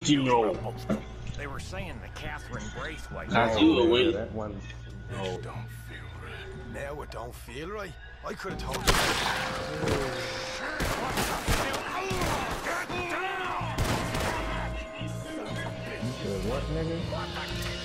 No. They were saying the Catherine Braithwaite. That's you, Will. That one. Oh. Don't feel right. Now it don't feel right. I could have told you. What, nigga?